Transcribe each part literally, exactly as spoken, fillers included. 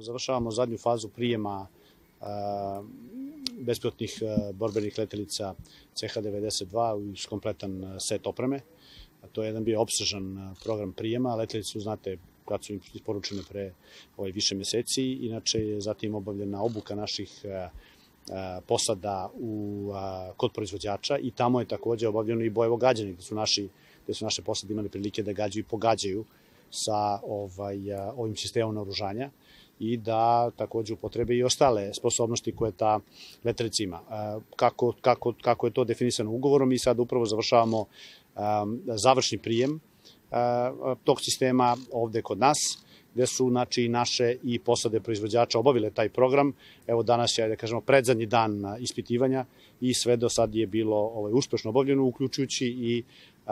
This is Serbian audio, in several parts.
završavamo zadnju fazu prijema bespilotnih borbenih letelica C H devedeset dva uz kompletan set opreme. To je jedan bio opsežan program prijema. Letelice, znate, kad su im isporučene pre više meseci. Inače je zatim obavljena obuka naših posada kod proizvođača i tamo je takođe obavljeno i bojevo gađanje, gde su naši gde su naše posade imali prilike da gađaju i pogađaju sa ovim sistemom naoružanja i da takođe upotrebe i ostale sposobnosti koje ta letelica ima. Kako je to definisano ugovorom, mi sad upravo završavamo završni prijem tog sistema ovde kod nas, gde su naše i posade proizvođača obavile taj program. Evo danas je, da kažemo, predzadnji dan ispitivanja i sve do sad je bilo uspešno obavljeno, uključujući i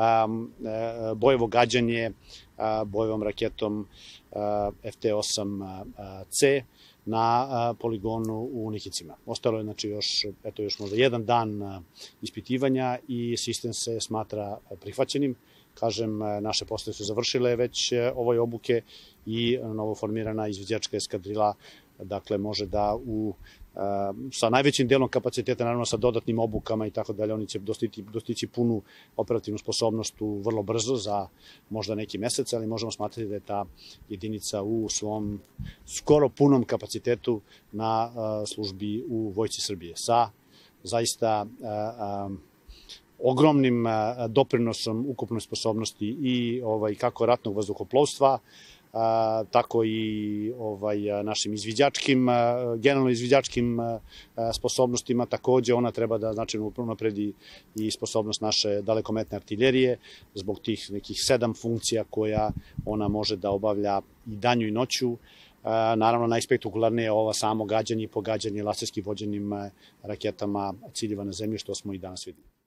bojevo gađanje bojevom raketom F T osam C na poligonu u Nikicima. Ostalo je znači još, eto još možda jedan dan ispitivanja i sistem se smatra prihvaćenim. Kažem, naše postave su završile već ove obuke i novoformirana izviđačka eskadrila, dakle, može da u, sa najvećim delom kapaciteta, naravno sa dodatnim obukama i tako dalje, oni će dostići punu operativnu sposobnost vrlo brzo, za možda neki mesec, ali možemo smatrati da je ta jedinica u svom skoro punom kapacitetu na službi u Vojsci Srbije, sa zaista ogromnim doprinosom ukupnoj sposobnosti i kako ratnog vazduhoplovstva, tako i našim izviđačkim, generalno izviđačkim sposobnostima. Takođe, ona treba da značajno unapredi i sposobnost naše dalekometne artiljerije, zbog tih nekih sedam funkcija koja ona može da obavlja i danju i noću. Naravno, najspektakularnije je ova samo gađanje i pogađanje laserskim vođenim raketama ciljeva na zemlji, što smo i danas videli.